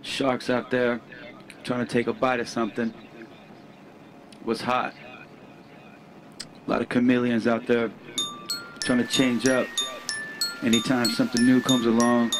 Sharks out there trying to take a bite of something. What's hot? A lot of chameleons out there trying to change up. Anytime something new comes along,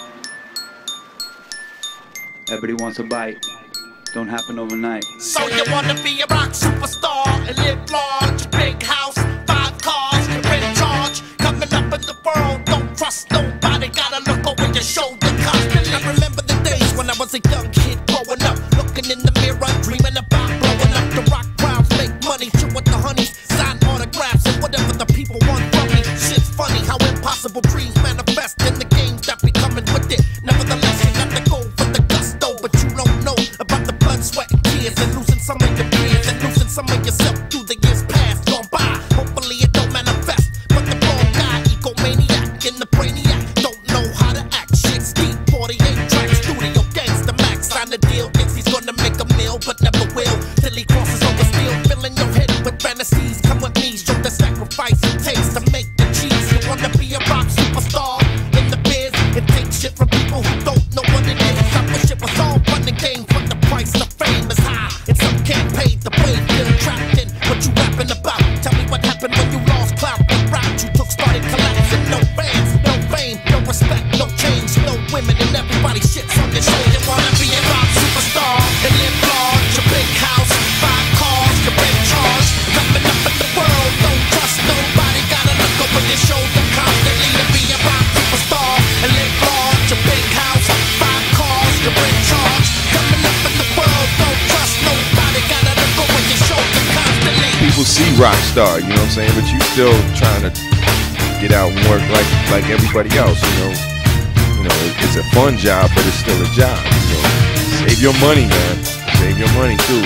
everybody wants a bite. Don't happen overnight. So you wanna be a rock superstar and live large, big house, 5 cars, you're in charge. Coming up in the world, don't trust nobody, gotta look over your shoulder constantly. I remember the days when I was a young kid growing up, looking in the mirror, dreaming about blowing up. The rock crowds make money, chill with the honeys, sign autographs and whatever the people want from me. Shit's funny how impossible dreams manifest in the games that be coming with it. Nevertheless, you got to go for the gusto, but you don't know about the blood, sweat, and tears, and losing some of your peers, and losing some of yourself through the years past gone by. Hopefully it don't manifest, but the wrong guy, egomaniac and the brainiac, don't know how to act. Shit's deep, 48 tracks, studio gangsta max, sign the deal, thinks he's gonna make a meal, but never will, till he crosses over steel, filling your head with fantasies. Come with me, show the sacrifice it takes to make the cheese. You wanna be a rock superstar in the biz, and take shit from people who don't know what it is. I wish it was all fun and games, but the price of fame is high, and some can't pay the way. Feel trapped in what you rapping about. Tell me what happened when you lost clout. What route you took started collapsing. No fans, no fame, no respect, no change, no women, and everybody shits on your show. You wanna be a rock superstar and live large, a big house, 5 cars, you're in charge. Coming up in the world, don't trust nobody, gotta look over your shoulder constantly. To be a rock superstar and live large, a big house, 5 cars, you're in charge. Coming up in the world, don't trust nobody, gotta look over your shoulder constantly. People see rock star, you know what I'm saying, but you still trying to get out and work like everybody else, you know. It's a fun job, but it's still a job. So save your money, man. Save your money too.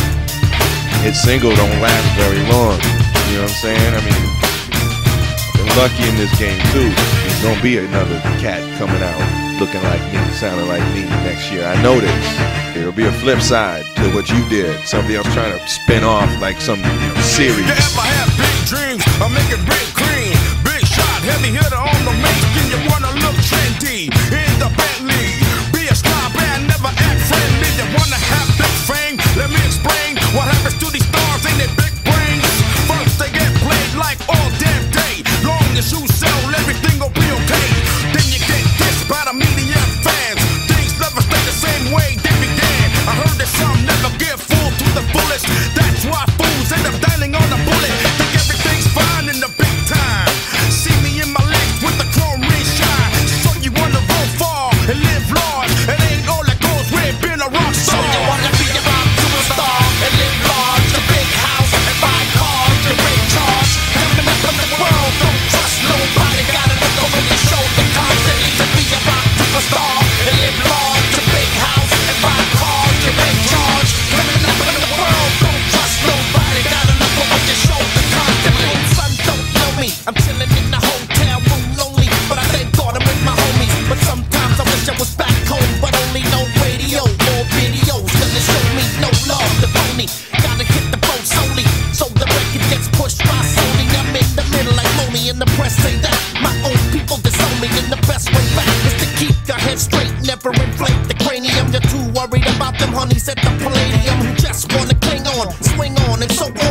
Hit single don't last very long. You know what I'm saying? I mean, been lucky in this game too. There's gonna be another cat coming out looking like me, sounding like me next year. I know this. There'll be a flip side to what you did. Somebody else trying to spin off like some series. You ever have big dreams? I make it big cream, big shot, heavy hitter on the main skin. You wanna look trendy in the Bentley. Be a star band, never act friendly. You wanna have big fame? Let me explain what happens to these stars. Ain't they big brains? First they get played like all damn day. Long as you sell, everything will be okay. Then you get dissed by the media fans. Things never stay the same way they began. I heard that some never get fooled to the fullest. That's why fools end up dining on a bullet. Think everything's fine in the big time. See me in my legs with the chrome ring shine. So you wanna go far and live large. It ain't all that goes with being a rock star. So you wanna be a rock superstar and live large, a big house and 5 cars, you're in charge. Coming up in the world, don't trust nobody, gotta look over your shoulder constantly. To be a rock superstar and live large, a big house and 5 cars, you're in charge. Coming up in the world, don't trust nobody, gotta look over your shoulder constantly. Son don't know me, I'm chilling in the hotel room lonely, but I thank God I'm with my homies. But sometimes I wish I was back home, but only no radio or videos gonna show me no love to phony. Gotta hit the boat solely, so the record gets pushed by Sony. I'm in the middle like Lonely, and the press say that my own people disown me, and the best way back is to keep your head straight, never inflate the cranium. You're too worried about them honeys at the Palladium who just wanna cling on, swing on, and so on.